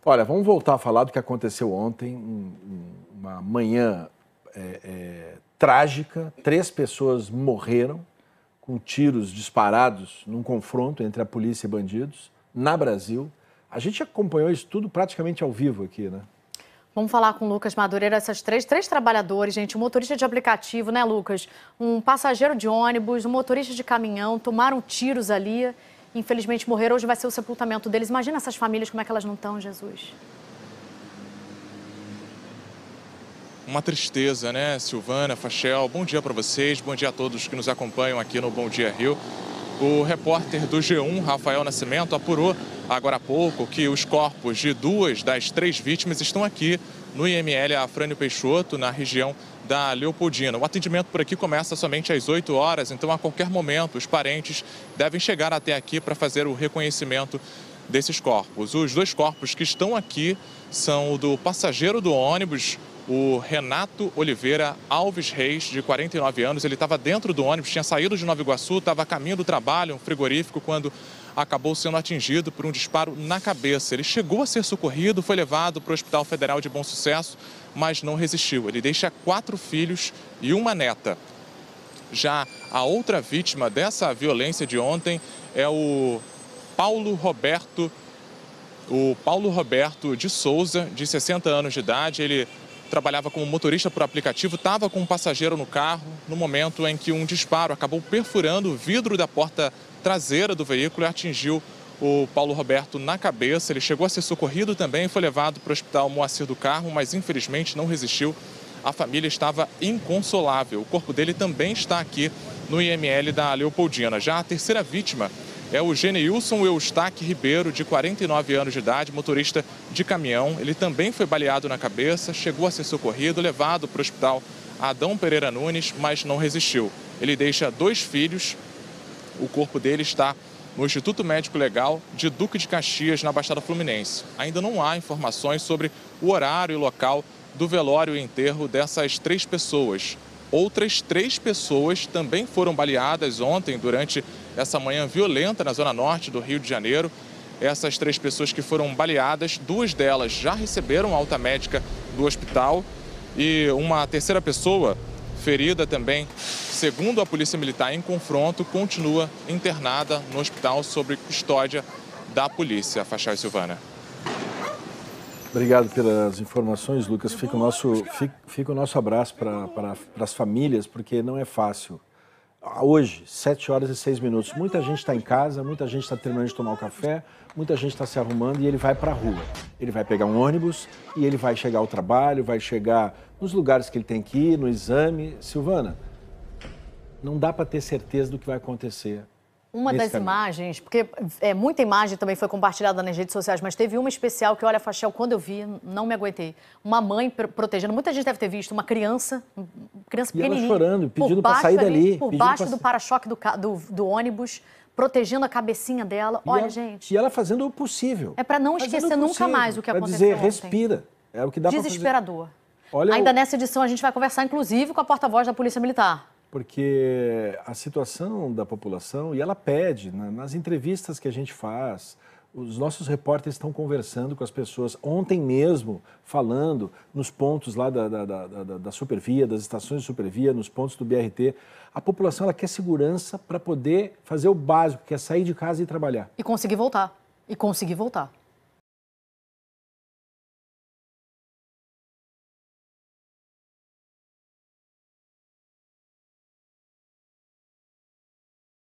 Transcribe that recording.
Olha, vamos voltar a falar do que aconteceu ontem, uma manhã trágica. 3 pessoas morreram com tiros disparados num confronto entre a polícia e bandidos, na Brasil. A gente acompanhou isso tudo praticamente ao vivo aqui, né? Vamos falar com o Lucas Madureira, essas três trabalhadores, gente, um motorista de aplicativo, né, Lucas? Um passageiro de ônibus, um motorista de caminhão, tomaram tiros ali, infelizmente morreram. Hoje vai ser o sepultamento deles. Imagina essas famílias, como é que elas não estão, Jesus? Uma tristeza, né, Silvana, Fachel? Bom dia para vocês, bom dia a todos que nos acompanham aqui no Bom Dia Rio. O repórter do G1, Rafael Nascimento, apurou agora há pouco que os corpos de 2 das 3 vítimas estão aqui no IML Afrânio Peixoto, na região da Leopoldina. O atendimento por aqui começa somente às 8 horas, então a qualquer momento os parentes devem chegar até aqui para fazer o reconhecimento desses corpos. Os 2 corpos que estão aqui são o do passageiro do ônibus, o Renato Oliveira Alves Reis, de 49 anos. Ele estava dentro do ônibus, tinha saído de Nova Iguaçu, estava a caminho do trabalho, um frigorífico, quando acabou sendo atingido por um disparo na cabeça. Ele chegou a ser socorrido, foi levado para o Hospital Federal de Bom Sucesso, mas não resistiu. Ele deixa 4 filhos e uma neta. Já a outra vítima dessa violência de ontem é o Paulo Roberto de Souza, de 60 anos de idade. Ele trabalhava como motorista por aplicativo, estava com um passageiro no carro no momento em que um disparo acabou perfurando o vidro da porta traseira do veículo e atingiu o Paulo Roberto na cabeça. Ele chegou a ser socorrido também, foi levado para o Hospital Moacir do Carmo, mas infelizmente não resistiu. A família estava inconsolável. O corpo dele também está aqui no IML da Leopoldina. Já a terceira vítima é o Geneilson Eustáquio Ribeiro, de 49 anos de idade, motorista de caminhão. Ele também foi baleado na cabeça, chegou a ser socorrido, levado para o Hospital Adão Pereira Nunes, mas não resistiu. Ele deixa 2 filhos, o corpo dele está no Instituto Médico Legal de Duque de Caxias, na Baixada Fluminense. Ainda não há informações sobre o horário e local do velório e enterro dessas 3 pessoas. Outras 3 pessoas também foram baleadas ontem durante essa manhã violenta na zona norte do Rio de Janeiro. Essas 3 pessoas que foram baleadas, 2 delas já receberam alta médica do hospital e uma terceira pessoa ferida também, segundo a Polícia Militar em confronto, continua internada no hospital sob custódia da polícia. Fachal e Silvana. Obrigado pelas informações, Lucas. Fica o nosso abraço para as famílias, porque não é fácil. Hoje, 7 horas e 6 minutos. Muita gente está em casa, muita gente está terminando de tomar o café, muita gente está se arrumando e ele vai para a rua. Ele vai pegar um ônibus e ele vai chegar ao trabalho, vai chegar nos lugares que ele tem que ir, no exame. Silvana, não dá para ter certeza do que vai acontecer. Uma das imagens, porque muita imagem também foi compartilhada nas redes sociais, mas teve uma especial que, olha, Fachel, quando eu vi, não me aguentei. Uma mãe protegendo, muita gente deve ter visto, uma criança pequenininha. E ela chorando, pedindo para sair dali. Por baixo do para-choque do ônibus, protegendo a cabecinha dela. Olha, gente. E ela fazendo o possível. É para não esquecer nunca mais o que aconteceu dizer, ontem. respira. É o que dá para fazer. Desesperador. Ainda nessa edição a gente vai conversar, inclusive, com a porta-voz da Polícia Militar. Porque a situação da população, e ela pede, nas entrevistas que a gente faz, os nossos repórteres estão conversando com as pessoas, ontem mesmo, falando nos pontos lá da Supervia, das estações de Supervia, nos pontos do BRT. A população ela quer segurança para poder fazer o básico, que é sair de casa e trabalhar. E conseguir voltar.